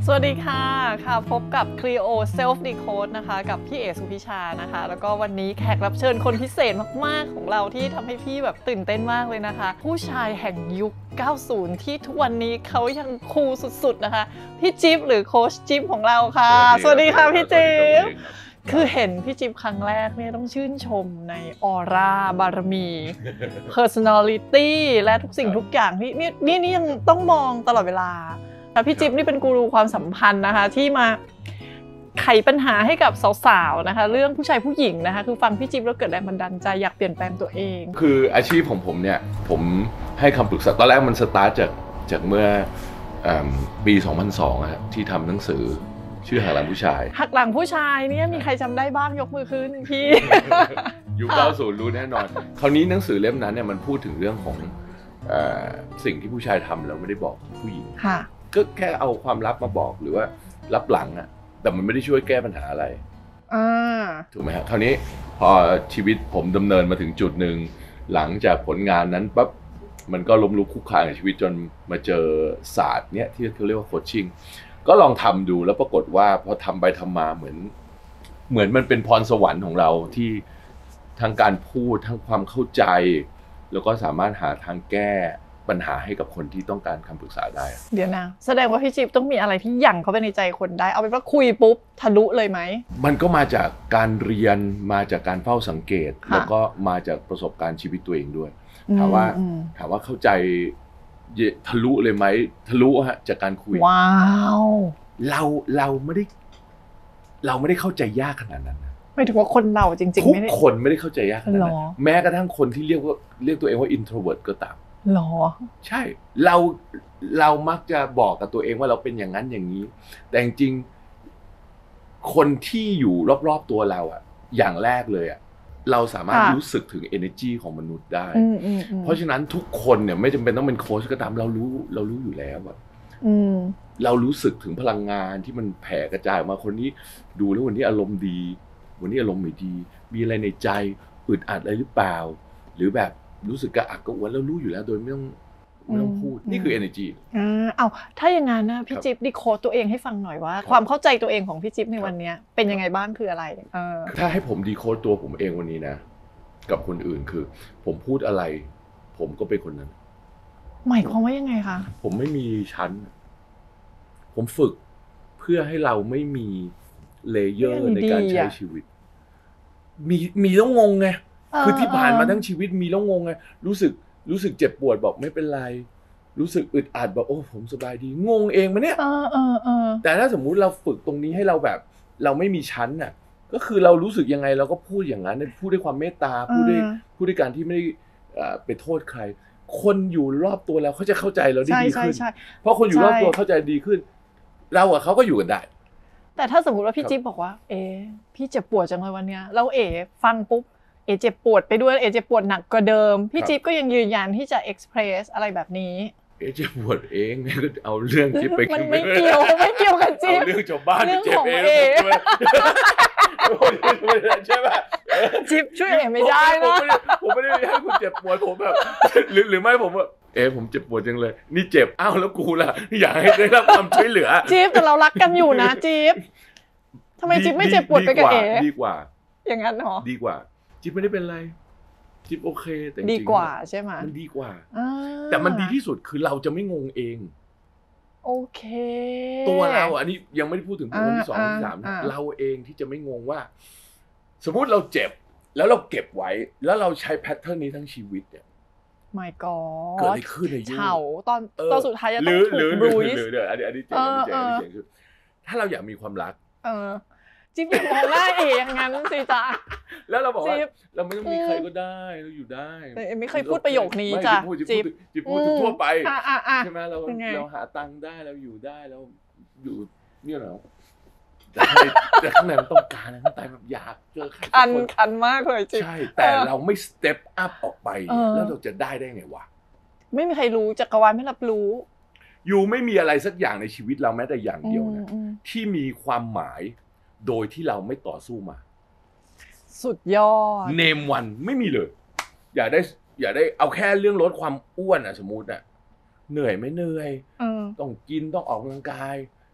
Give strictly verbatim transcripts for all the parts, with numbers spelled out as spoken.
สวัสดีค่ะค่ะพบกับ Clio Self Decode นะคะกับพี่เอสุพิชานะคะแล้วก็วันนี้แขกรับเชิญคนพิเศษมากๆของเราที่ทำให้พี่แบบตื่นเต้นมากเลยนะคะผู้ชายแห่งยุค เก้าสิบ ที่ทุกวันนี้เขายังคูลสุดๆนะคะพี่จิ๊บหรือโค้ชจิ๊บของเราค่ะสวัสดีค่ะพี่จิ๊บคือเห็นพี่จิ๊บครั้งแรกเนี่ยต้องชื่นชมในออร่าบารมี personality และทุกสิ่งทุกอย่างที่นี่นี่นี่ยังต้องมองตลอดเวลาพี่จิ๊บนี่เป็นกูรูความสัมพันธ์นะคะที่มาไขปัญหาให้กับสาวๆนะคะเรื่องผู้ชายผู้หญิงนะคะคือฟังพี่จิ๊บแล้วเกิดแรงบันดาลใจอยากเปลี่ยนแปลงตัวเองคืออาชีพของผมเนี่ยผมให้คำปรึกษาตอนแรกมันสตาร์ทจากจากเมื่อปีสองพันสองครับที่ทำหนังสือชื่อหักหลังผู้ชายหักหลังผู้ชายเนี่ยมีใครจำได้บ้างยกมือขึ้นพี่ยุคเก้าสิบรู้แน่นอนคราวนี้หนังสือเล่มนั้นเนี่ยมันพูดถึงเรื่องของสิ่งที่ผู้ชายทำแล้วไม่ได้บอกผู้หญิงก็แค่เอาความลับมาบอกหรือว่าลับหลังอะแต่มันไม่ได้ช่วยแก้ปัญหาอะไรถูกไหมครับคราวนี้พอชีวิตผมดำเนินมาถึงจุดหนึ่งหลังจากผลงานนั้นปั๊บมันก็ล้มลุกคลุกคลานกับชีวิตจนมาเจอศาสตร์เนี้ยที่เขาเรียกว่าโคชชิ่งก็ลองทำดูแล้วปรากฏว่าพอทำไปทำมาเหมือนเหมือนมันเป็นพรสวรรค์ของเราที่ทั้งการพูดทั้งความเข้าใจแล้วก็สามารถหาทางแก้ปัญหาให้กับคนที่ต้องการคำปรึกษาได้เดี๋ยวนะแสดงว่าพี่จิ๊บต้องมีอะไรที่หยั่งเข้าไปในใจคนได้เอาเป็นว่าคุยปุ๊บทะลุเลยไหมมันก็มาจากการเรียนมาจากการเฝ้าสังเกตแล้วก็มาจากประสบการณ์ชีวิตตัวเองด้วยถามว่าถามว่าเข้าใจทะลุเลยไหมทะลุฮะจากการคุยว้าวเราเราไม่ได้เราไม่ได้เข้าใจยากขนาดนั้นไม่ถึงว่าคนเราจริงๆไม่ได้ทุกคนไม่ได้เข้าใจยากขนาดนั้นแม้กระทั่งคนที่เรียกว่าเรียกตัวเองว่า introvert ก็ตามหรอใช่เราเรามักจะบอกกับตัวเองว่าเราเป็นอย่างนั้นอย่างนี้แต่จริงๆคนที่อยู่รอบๆตัวเราอ่ะอย่างแรกเลยอ่ะเราสามารถรู้สึกถึง energy ของมนุษย์ได้เพราะฉะนั้นทุกคนเนี่ยไม่จำเป็นต้องเป็นโค้ชก็ตามเรารู้เรารู้อยู่แล้วอ่ะเรารู้สึกถึงพลังงานที่มันแผ่กระจายออกมาคนนี้ดูแล้ววันนี้อารมณ์ดีวันนี้อารมณ์ไม่ดีมีอะไรในใจอึดอัดอะไรหรือเปล่าหรือแบบรู้สึกกระอักกระอ่วนแล้วรู้อยู่แล้วโดยไม่ต้องไม่ต้องพูดนี่คือ energy อ่าเอาถ้าอย่างนั้นนะพี่จิ๊บดีโค้ดตัวเองให้ฟังหน่อยว่าความเข้าใจตัวเองของพี่จิ๊บในวันนี้เป็นยังไงบ้างคืออะไรเออถ้าให้ผมดีโค้ดตัวผมเองวันนี้นะกับคนอื่นคือผมพูดอะไรผมก็เป็นคนนั้นหมายความว่ายังไงคะผมไม่มีชั้นผมฝึกเพื่อให้เราไม่มีเลเยอร์ในการใช้ชีวิตมีมีต้องงงไงคือที่ผ่านมาทั้งชีวิตมีแล้วงงไงรู้สึกรู้สึกเจ็บปวดบอกไม่เป็นไรรู้สึกอึดอัดบอกโอ้ผมสบายดีงงเองมาเนี่ยแต่ถ้าสมมุติเราฝึกตรงนี้ให้เราแบบเราไม่มีชั้นน่ะก็คือเรารู้สึกยังไงเราก็พูดอย่างนั้นพูดด้วยความเมตตาพูดด้วยพูดด้วยการที่ไม่ได้ไปโทษใครคนอยู่รอบตัวเราเขาจะเข้าใจเราได้ดีขึ้นเพราะคนอยู่รอบตัวเข้าใจดีขึ้นเรากับเขาก็อยู่กันได้แต่ถ้าสมมติว่าพี่จิ๊บบอกว่าเอ๋พี่เจ็บปวดจังเลยวันเนี้ยแล้วเอ๋ฟังปุ๊บเอเจ็บปวดไปด้วยเอเจ็บปวดหนักกว่าเดิมพี่จิ๊บก็ยังยืนยันที่จะเอ็กซ์เพรสอะไรแบบนี้เอเจ็บปวดเองเนี่ยก็เอาเรื่องจิ๊บไปมันไม่เกี่ยวไม่เกี่ยวกับจิ๊บเอาเรื่องชาวบ้านที่เจ็บเองใช่ไหมจิ๊บช่วยเอไม่ได้นะผมไม่ได้ให้คุณเจ็บปวดผมแบบหรือหรือไม่ผมว่าเอผมเจ็บปวดจังเลยนี่เจ็บอ้าวแล้วกูล่ะอยากให้ได้รับความช่วยเหลือจิ๊บแต่เรารักกันอยู่นะจิ๊บทำไมจิ๊บไม่เจ็บปวดไปกับเอดีกว่าอย่างนั้นเหรอดีกว่าจิ๊บไม่ได้เป็นไรจิ๊บโอเคแต่ดีกว่าใช่ไหมมันดีกว่าแต่มันดีที่สุดคือเราจะไม่งงเองโอเคตัวเราอันนี้ยังไม่ได้พูดถึงคนที่สองที่สามเราเองที่จะไม่งงว่าสมมุติเราเจ็บแล้วเราเก็บไว้แล้วเราใช้แพทเทิร์นนี้ทั้งชีวิตเนี่ยไม่ก็เกิดอะไรขึ้นในยุคเฉาตอนตอนสุดท้ายจะต้องถูกบรูซหรือเดี๋ยวอันนี้อันนี้เจ๋งอันนี้เจ๋งอันนี้เจ๋งคือถ้าเราอยากมีความรักเออจิ๊บอย่ามองหน้าเอ๋อย่างนั้นสิจ๊ะแล้วเราบอกว่าเราไม่ต้องมีใครก็ได้เราอยู่ได้แต่เอไม่เคยพูดประโยคนี้จ้ะจิ๊บจิ๊บพูดทั่วไปใช่ไหมเราเราหาตังค์ได้เราอยู่ได้เราอยู่เนี่ยเราแต่ข้างในมันต้องการนะข้างในแบบอยากเจอใครคันคันมากเลยจิ๊บใช่แต่เราไม่สเต็ปอัพออกไปแล้วเราจะได้ได้ไงวะไม่มีใครรู้จักรวาลไม่รับรู้อยู่ไม่มีอะไรสักอย่างในชีวิตเราแม้แต่อย่างเดียวนะที่มีความหมายโดยที่เราไม่ต่อสู้มาสุดยอดเนมวันไม่มีเลยอยากได้อยากได้เอาแค่เรื่องลดความอ้วนอ่ะสมมุติอ่ะเหนื่อยไม่เหนื่อยต้องกินต้องออกกำลังกาย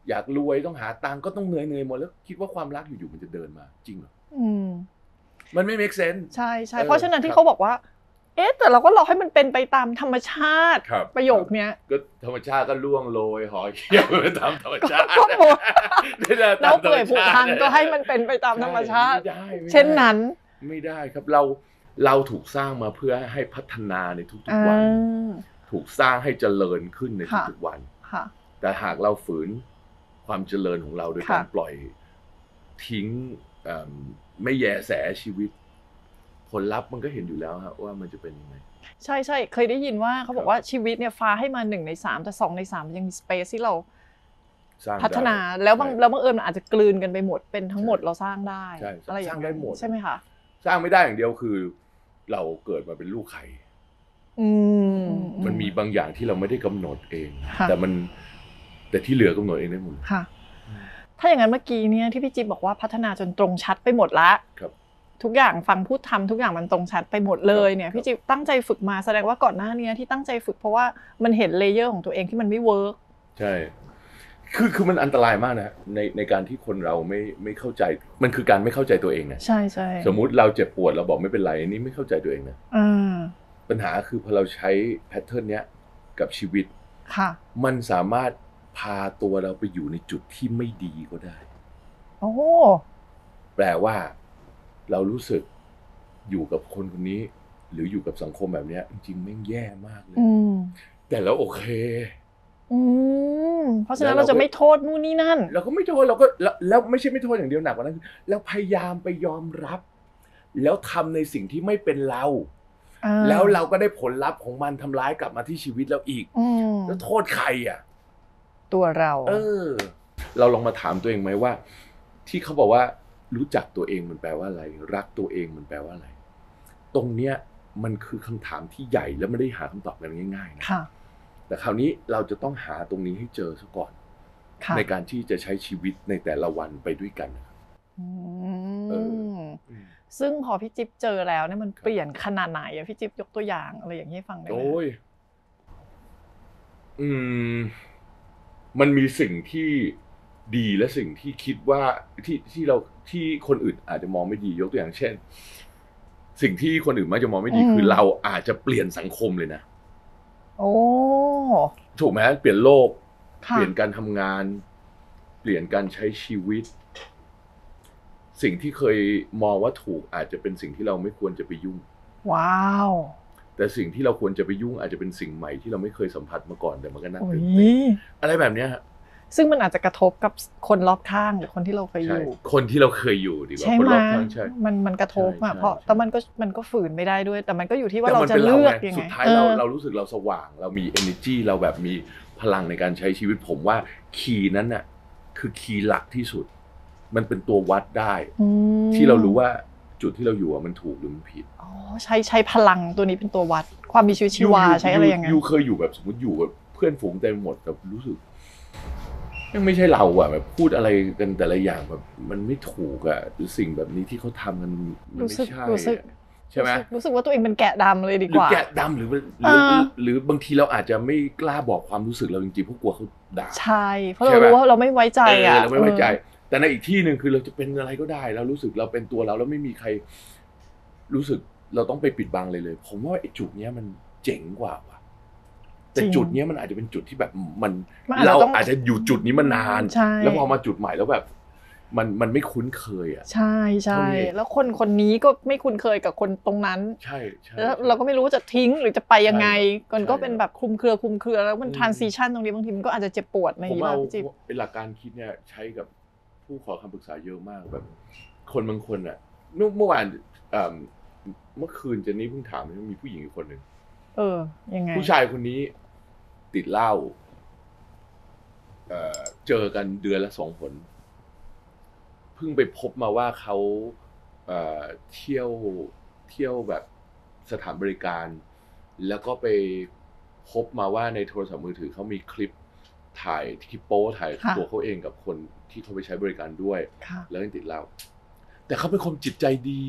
อยากรวยต้องหาตังค์ก็ต้องเหนื่อยๆหมดแล้วคิดว่าความรักอยู่ๆมันจะเดินมาจริงเหรออืมมันไม่ make sense ใช่ใช่เพราะฉะนั้นที่เขาบอกว่าเอ๊ะแต่เราก็รอให้มันเป็นไปตามธรรมชาติประโยคเนี้ยก็ธรรมชาติก็ล่วงโรยหอยเขี้ยวไปตามธรรมชาติก็หมดแล้วเปื่อยผุพังก็ให้มันเป็นไปตามธรรมชาติเช่นนั้นไม่ได้ครับเราเราถูกสร้างมาเพื่อให้พัฒนาในทุกๆวันถูกสร้างให้เจริญขึ้นในทุกๆวันแต่หากเราฝืนความเจริญของเราโดยการปล่อยทิ้งไม่แยแสชีวิตผลลัพธ์มันก็เห็นอยู่แล้วครับว่ามันจะเป็นยังไงใช่ใช่เคยได้ยินว่าเขาบอกว่าชีวิตเนี่ยฟ้าให้มาหนึ่งในสามแต่สองในสามยังมีสเปซที่เราพัฒนาแล้วบางแล้วบางเอิญมันอาจจะกลืนกันไปหมดเป็นทั้งหมดเราสร้างได้อะไรอย่างเงี้ยใช่ไหมคะสร้างไม่ได้อย่างเดียวคือเราเกิดมาเป็นลูกใครมันมีบางอย่างที่เราไม่ได้กำหนดเองแต่มันแต่ที่เหลือกำหนดเองได้หมดค่ะถ้าอย่างนั้นเมื่อกี้เนี่ยที่พี่จิ๊บบอกว่าพัฒนาจนตรงชัดไปหมดละทุกอย่างฟังพูดทำทุกอย่างมันตรงชัดไปหมดเลยเนี่ยพี่จิ๊บตั้งใจฝึกมาแสดงว่าก่อนหน้านี้ที่ตั้งใจฝึกเพราะว่ามันเห็นเลเยอร์ของตัวเองที่มันไม่เวิร์กใช่คือคือมันอันตรายมากนะในในการที่คนเราไม่ไม่เข้าใจมันคือการไม่เข้าใจตัวเองนะใช่ใช่สมมุติเราเจ็บปวดเราบอกไม่เป็นไรนี่ไม่เข้าใจตัวเองนะปัญหาคือพอเราใช้แพทเทิร์นเนี้ยกับชีวิตค่ะมันสามารถพาตัวเราไปอยู่ในจุดที่ไม่ดีก็ได้โอ้แปลว่าเรารู้สึกอยู่กับคนคนนี้หรืออยู่กับสังคมแบบนี้จริงๆแม่งแย่มากเลยแต่แล้วโอเคอืมเพราะฉะนั้นเราจะไม่โทษนู่นนี่นั่นเราก็ไม่โทษเราก็แล้วไม่ใช่ไม่โทษอย่างเดียวหนักกว่านั้นคือเราพยายามไปยอมรับแล้วทำในสิ่งที่ไม่เป็นเราแล้วเราก็ได้ผลลัพธ์ของมันทำร้ายกลับมาที่ชีวิตเราอีกแล้วโทษใครอ่ะตัวเราเออเราลองมาถามตัวเองไหมว่าที่เขาบอกว่ารู้จักตัวเองมันแปลว่าอะไรรักตัวเองมันแปลว่าอะไรตรงเนี้ยมันคือคำถามที่ใหญ่และไม่ได้หาคำตอบกันง่ายๆนะแต่คราวนี้เราจะต้องหาตรงนี้ให้เจอซะก่อนในการที่จะใช้ชีวิตในแต่ละวันไปด้วยกันนะครับซึ่งพอพี่จิ๊บเจอแล้วเนี่ยมันเปลี่ยนขนาดไหนอะพี่จิ๊บยกตัวอย่างอะไรอย่างนี้ให้ฟังได้ไหมโอ้ยอืมมันมีสิ่งที่ดีและสิ่งที่คิดว่าที่ที่เราที่คนอื่นอาจจะมองไม่ดียกตัวอย่างเช่นสิ่งที่คนอื่นมักจะมองไม่ดีคือเราอาจจะเปลี่ยนสังคมเลยนะโอ้ถูกไหมเปลี่ยนโลกเปลี่ยนการทำงานเปลี่ยนการใช้ชีวิตสิ่งที่เคยมองว่าถูกอาจจะเป็นสิ่งที่เราไม่ควรจะไปยุ่งว้าวแต่สิ่งที่เราควรจะไปยุ่งอาจจะเป็นสิ่งใหม่ที่เราไม่เคยสัมผัสมาก่อนแต่มันก็น่าตื่นเต้นอะไรแบบนี้ฮะซึ่งมันอาจจะกระทบกับคนรอบข้างหรือคนที่เราเคยอยู่คนที่เราเคยอยู่ดีกว่าคนรอบข้างใช่มันมันกระทบอ่ะเพราะแต่มันก็มันก็ฝืนไม่ได้ด้วยแต่มันก็อยู่ที่ว่าเราจะเลือกยังไงสุดท้ายเราเรารู้สึกเราสว่างเรามี energy เราแบบมีพลังในการใช้ชีวิตผมว่าคีย์นั้นน่ะคือคีย์หลักที่สุดมันเป็นตัววัดได้ที่เรารู้ว่าจุดที่เราอยู่อ่ะมันถูกหรือมันผิดอ๋อใช้ใช้พลังตัวนี้เป็นตัววัดความมีชีวิตชีวาใช้อะไรยังไงยูเคยอยู่แบบสมมติอยู่กับเพื่อนฝูงเต็มหมดแต่รู้สึกไม่ใช่เราอะแบบพูดอะไรกันแต่ละอย่างแบบมันไม่ถูกอะหรือสิ่งแบบนี้ที่เขาทำกันมันไม่ใช่ใช่ไหมรู้สึกว่าตัวเองเป็นแกะดำเลยดีกว่าหรือแกะดำหรือหรือหรือบางทีเราอาจจะไม่กล้าบอกความรู้สึกเราจริงๆเพราะกลัวเขาด่าใช่เพราะเรารู้ว่าเราไม่ไว้ใจอะเราไม่ไว้ใจแต่ในอีกที่หนึ่งคือเราจะเป็นอะไรก็ได้เรารู้สึกเราเป็นตัวเราแล้วไม่มีใครรู้สึกเราต้องไปปิดบังเลยเลยผมว่าไอ้จุดเนี้ยมันเจ๋งกว่าว่ะแต่จุดนี้มันอาจจะเป็นจุดที่แบบมันเราอาจจะอยู่จุดนี้มานานแล้วพอมาจุดใหม่แล้วแบบมันมันไม่คุ้นเคยอ่ะใช่ใช่แล้วคนคนนี้ก็ไม่คุ้นเคยกับคนตรงนั้นใช่ใช่แล้วเราก็ไม่รู้จะทิ้งหรือจะไปยังไงมันก็เป็นแบบคลุมเครือคลุมเครือแล้วมัน transition ตรงนี้บางทีมันก็อาจจะเจ็บปวดในผมว่าเป็นหลักการคิดเนี่ยใช้กับผู้ขอคำปรึกษาเยอะมากแบบคนบางคนอ่ะเมื่อวานเมื่อคืนเจนนี่เพิ่งถามว่ามีผู้หญิงอีกคนหนึ่งเออยังไงผู้ชายคนนี้ติดเหล้า เ, เจอกันเดือนละสองหนเพิ่งไปพบมาว่าเขาเ, เที่ยวเที่ยวแบบสถานบริการแล้วก็ไปพบมาว่าในโทรศัพท์มือถือเขามีคลิปถ่ายคลิปโป๊ถ่ายตัวเขาเองกับคนที่เขาไปใช้บริการด้วยแล้วยังติดเหล้าแต่เขาเป็นคนจิตใจดี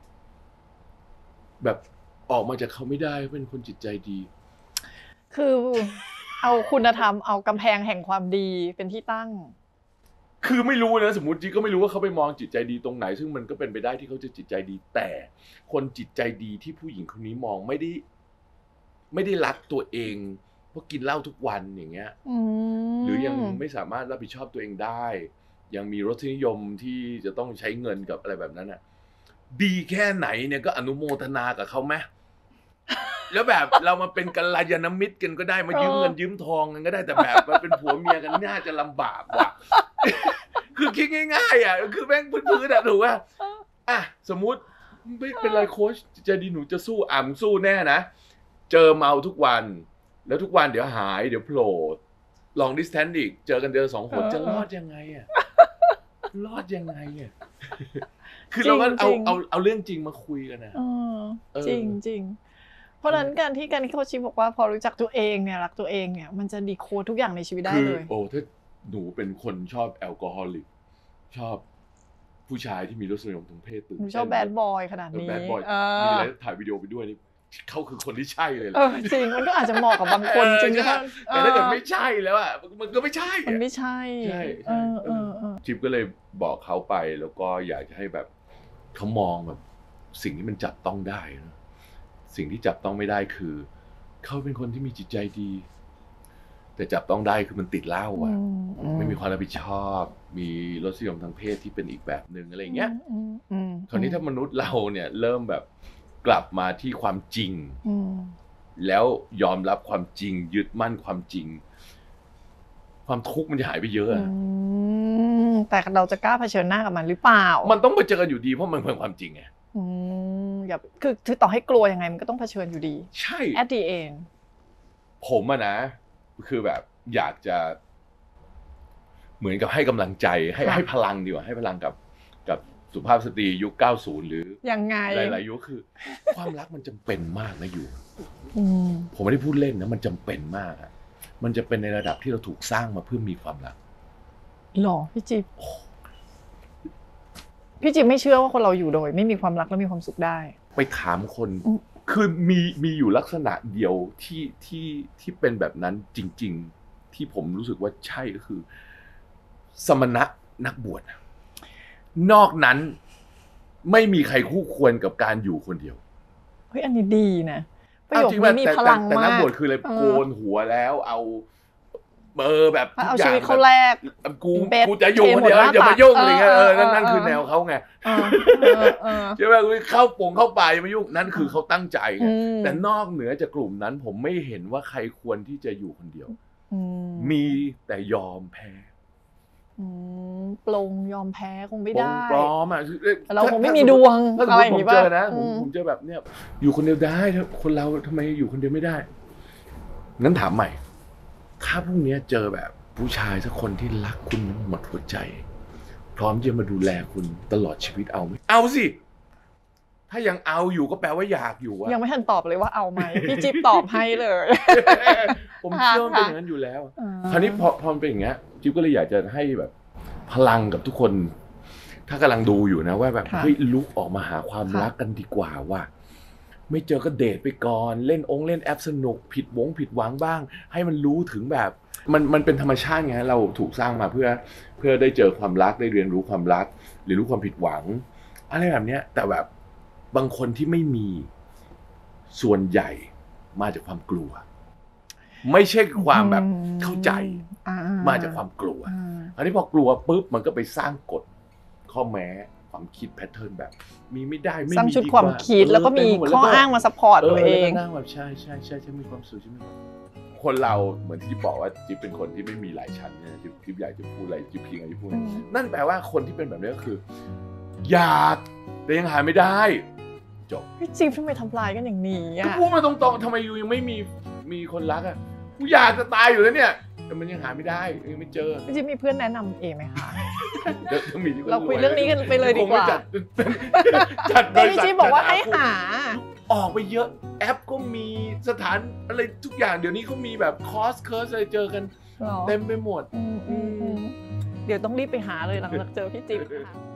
แบบออกมาจากเขาไม่ได้เป็นคนจิตใจดีคือเอาคุณธรรมเอากำแพงแห่งความดีเป็นที่ตั้งคือไม่รู้นะสมมติจิ๊กก็ไม่รู้ว่าเขาไปมองจิตใจดีตรงไหนซึ่งมันก็เป็นไปได้ที่เขาจะจิตใจดีแต่คนจิตใจดีที่ผู้หญิงคนนี้มองไม่ได้ไม่ได้รักตัวเองเพราะกินเหล้าทุกวันอย่างเงี้ยหรือยังไม่สามารถรับผิดชอบตัวเองได้ยังมีรสนิยมที่จะต้องใช้เงินกับอะไรแบบนั้นอ่ะดีแค่ไหนเนี่ยก็อนุโมทนากับเขาไหมแล้วแบบเรามาเป็นกัลยาณมิตรกันก็ได้มายืมเงินยืมทองกันก็ได้แต่แบบมาเป็นผัวเมียกันน่าจะลำบากว่ะคือคิดง่ายๆอ่ะคือแม่งพื้นๆอ่ะถูกป่ะอ่ะสมมุติไม่เป็นไรโค้ชจะดีหนูจะสู้อ่ำสู้แน่นะเจอเมาทุกวันแล้วทุกวันเดี๋ยวหายเดี๋ยวโผล่ลองดิสแทนอีกเจอกันเดือนสองคนจะรอดยังไงอ่ะรอดยังไงอ่ะคือเราก็เอาเอาเอาเรื่องจริงมาคุยกันนะจริงจริงเพราะฉะนั้นการที่การที่โค้ชบอกว่าพอรู้จักตัวเองเนี่ยรักตัวเองเนี่ยมันจะดีโค้ดทุกอย่างในชีวิตได้เลยโอ้ถ้าหนูเป็นคนชอบแอลกอฮอลิกชอบผู้ชายที่มีรสนิยมทางเพศตื่นหนูชอบแบดบอยขนาดนี้แบดบอยมีอะไรถ่ายวิดีโอไปด้วยนี่เขาคือคนที่ใช่เลยแหละจริงมันก็อาจจะเหมาะกับบางคนจริงๆแต่ถ้าเกิดไม่ใช่แล้วอ่ะมันก็ไม่ใช่มันไม่ใช่ใช่จิ๊บก็เลยบอกเขาไปแล้วก็อยากจะให้แบบเขามองแบบสิ่งที่มันจับต้องได้นะสิ่งที่จับต้องไม่ได้คือเขาเป็นคนที่มีจิตใจดีแต่จับต้องได้คือมันติดเหล้าอ่ะไม่มีความรับผิดชอบมีรสนิยมทางเพศที่เป็นอีกแบบนึงอะไรอย่างเงี้ยคราวนี้ถ้ามนุษย์เราเนี่ยเริ่มแบบกลับมาที่ความจริงแล้วยอมรับความจริงยึดมั่นความจริงความทุกข์มันจะหายไปเยอะแต่เราจะกล้าเผชิญหน้ากับมันหรือเปล่ามันต้องเผชิญอยู่ดีเพราะมันเป็นความจริงไงอืมอย่าคือคือต่อให้กลัวยังไงมันก็ต้องเผชิญอยู่ดีใช่ at the end ผมอะนะคือแบบอยากจะเหมือนกับให้กำลังใจให้ให้พลังดีกว่าให้พลังกับกับสุภาพสตรียุคเก้าสิบหรือยังไงหลายๆยุคคือความรักมันจำเป็นมากนะอยู่ผมไม่ได้พูดเล่นนะมันจำเป็นมากอะมันจะเป็นในระดับที่เราถูกสร้างมาเพื่อมีความรักหรอพี่จิ๊บพี่จิ๊บไม่เชื่อว่าคนเราอยู่โดยไม่มีความรักและมีความสุขได้ไปถามคนคือมีมีอยู่ลักษณะเดียวที่ที่ที่เป็นแบบนั้นจริงๆที่ผมรู้สึกว่าใช่ก็คือสมณะนักบวชนอกนั้นไม่มีใครคู่ควรกับการอยู่คนเดียวเฮ้ยอันนี้ดีนะประโยคนี้มีพลังมากแต่นักบวชคืออะไรโกนหัวแล้วเอาเออแบบทุกอย่างเอาชีวิตเขาแลกกูกูจะอยู่คนเดียวอย่ามายุ่งอะไรเงี้ยเออนั่นนั่นคือแนวเขาไงใช่ไหมเข้าปงเข้าป่าอย่ามายุ่งนั่นคือเขาตั้งใจแต่นอกเหนือจากกลุ่มนั้นผมไม่เห็นว่าใครควรที่จะอยู่คนเดียวมีแต่ยอมแพ้ปลงยอมแพ้คงไม่ได้ปลอมอ่ะเราคงไม่มีดวงอะไรอย่างนี้ป่ะผมเจอนะผมผมเจอแบบเนี้ยอยู่คนเดียวได้คนเราทำไมอยู่คนเดียวไม่ได้งั้นถามใหม่ถ้าพรุ่งนี้เจอแบบผู้ชายสักคนที่รักคุณหมดหัวใจพร้อมจะมาดูแลคุณตลอดชีวิตเอาไหมเอาสิถ้ายังเอาอยู่ก็แปลว่าอยากอยู่อะยังไม่ทันตอบเลยว่าเอาไหมพี่จิ๊บตอบให้เลยผมเชื่อเป็นอย่างนั้นอยู่แล้วคราวนี้พอพอเป็นอย่างเงี้ยจิ๊บก็เลยอยากจะให้แบบพลังกับทุกคนถ้ากำลังดูอยู่นะว่าแบบเฮ้ยลุกออกมาหาความรักกันดีกว่าว่าไม่เจอก็เดทไปก่อนเล่นองเล่นแอปสนุกผิดวงผิดหวังบ้างให้มันรู้ถึงแบบมันมันเป็นธรรมชาติไงเราถูกสร้างมาเพื่อเพื่อได้เจอความรักได้เรียนรู้ความรักหรือรู้ความผิดหวังอะไรแบบเนี้ยแต่แบบบางคนที่ไม่มีส่วนใหญ่มาจากความกลัวไม่ใช่ความแบบเข้าใจมาจากความกลัวอันนี้พอกลัวปุ๊บมันก็ไปสร้างกฎข้อแม้ความคิดแพทเทิร์นแบบมีไม่ได้ไม่มีซ้ำชุดความคิดแล้วก็มีข้ออ้างมาซัพพอร์ตตัวเองนั่งแบบใช่ใช่ใช่ฉันมีความสุขฉันมีความคนเราเหมือนที่จิ๊บบอกว่าจิ๊บเป็นคนที่ไม่มีหลายชั้นเนี่ยจิ๊บจิ๊บอยากจะพูดอะไรจิ๊บเพียงอะไรที่พูดนั่นแปลว่าคนที่เป็นแบบนี้ก็คืออยากแต่ยังหาไม่ได้จบพี่จิ๊บทำไมทำลายกันอย่างนี้อ่ะพูดมาตรงๆทำไมยูยังไม่มีมีคนรักอ่ะกูอยากจะตายอยู่แล้วเนี่ยแต่มันยังหาไม่ได้ยังไม่เจอพี่จิ๊บมีเพื่อนแนะนำเองไหมคะเราคุยเรื่องนี้กันไปเลยดีกว่าจัดโดยพี่จิ๊บบอกว่าให้หาออกไปเยอะแอปก็มีสถานอะไรทุกอย่างเดี๋ยวนี้เขามีแบบคอร์สเคิร์สอะไรเจอกันเต็มไปหมดเดี๋ยวต้องรีบไปหาเลยหลังจากเจอพี่จิ๊บค่ะ